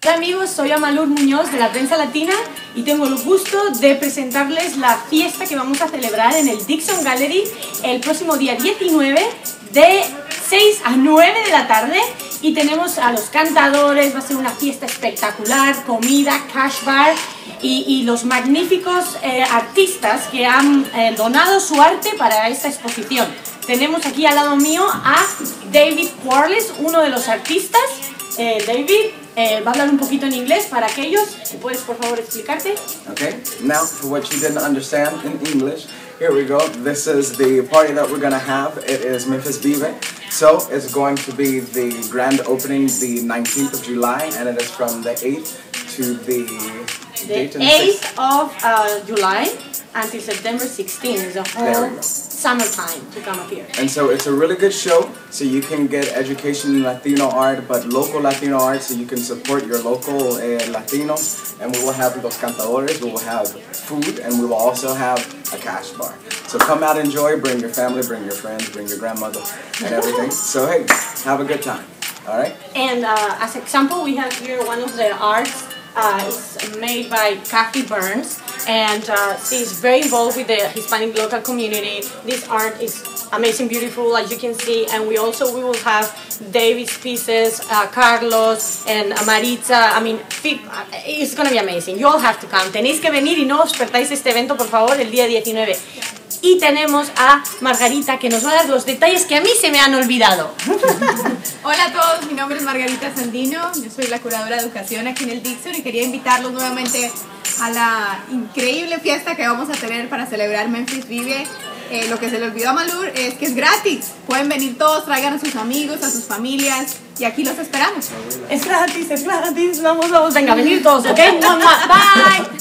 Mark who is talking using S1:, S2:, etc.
S1: Hola amigos, soy Amalur Muñoz de la Prensa Latina y tengo el gusto de presentarles la fiesta que vamos a celebrar en el Dixon Gallery el próximo día 19 de 6 a 9 de la tarde y tenemos a los cantadores, va a ser una fiesta espectacular, comida, cash bar y los magníficos artistas que han donado su arte para esta exposición. Tenemos aquí al lado mío a David Quarles, uno de los artistas. David va a hablar un poquito en inglés para aquellos. ¿Puedes por favor explicarte?
S2: Okay, now for what you didn't understand in English, here we go. This is the party that we're going to have. It is Memphis Vive. So it's going to be the grand opening the 19th of July, and it is from the 8th to the
S1: 8th of July until September 16th. Is a whole summertime to come up here.
S2: And so it's a really good show, so you can get education in Latino art, but local Latino art, so you can support your local Latinos. And we will have los cantadores, we will have food, and we will also have a cash bar. So come out, enjoy, bring your family, bring your friends, bring your grandmother, and everything. So hey, have a good time, all right?
S1: And as example, we have here one of the arts. It's made by Kathy Burns, and she's very involved with the Hispanic local community. This art is amazing, beautiful, as you can see, and we will have David's pieces, Carlos and Maritza. I mean, it's going to be amazing. You all have to come. Tenéis que venir y no os perdáis este evento, por favor, el día 19. Y tenemos a Margarita, que nos va a dar los detalles que a mí se me han olvidado.
S3: Hola a todos, mi nombre es Margarita Sandino, yo soy la curadora de educación aquí en el Dixon y quería invitarlos nuevamente a la increíble fiesta que vamos a tener para celebrar Memphis Vive. Lo que se le olvidó a Malur es que es gratis. Pueden venir todos, traigan a sus amigos, a sus familias y aquí los esperamos.
S1: Es gratis, vamos, venga, venir todos, ¿ok? Bye.